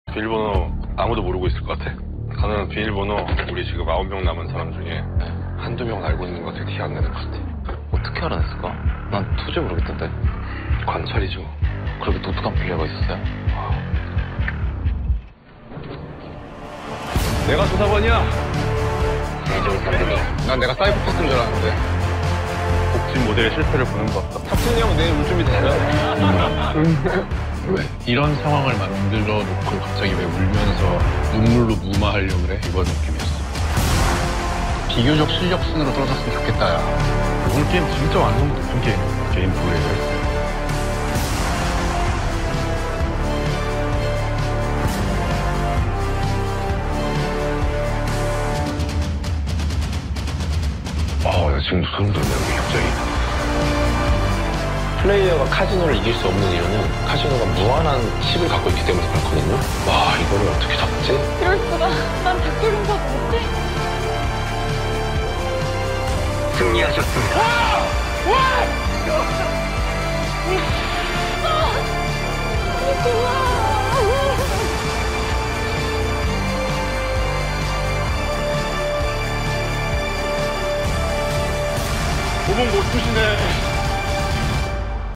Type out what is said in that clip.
비밀번호 아무도 모르고 있을 것 같아? 나는 비밀번호 우리 지금 9명 남은 사람 중에 한두 명 알고 있는 것 같아. 티 안 내는 것 같아. 어떻게 알아냈을까? 난 도저히 모르겠던데. 관찰이죠. 그렇게 독특한 플레이가 있었어요? 내가 조사관이야. 난 내가 사이코패스인 줄 알았는데. 복진 모델의 실패를 보는 것 같다. 탑순이 형 내일 올 준비 됐어요? 왜? 이런 상황을 만들어 놓고 갑자기 왜 울면서 눈물로 무마하려고 그래? 이번 느낌이었어. 비교적 실력 순으로 떨어졌으면 좋겠다, 야. 오늘 게임 진짜 완성 높은 게임이야. 게임 플레이를. 나 지금도 소름 돋네, 여기 갑자기. 플레이어가 카지노를 이길 수 없는 이유는 카지노가 무한한 칩을 갖고 있기 때문에 그렇거든요. 와, 이거를 어떻게 잡지? 이럴 수가. 난 댓글 공부 못해. 승리하셨습니다. 몸은 못 푸시네.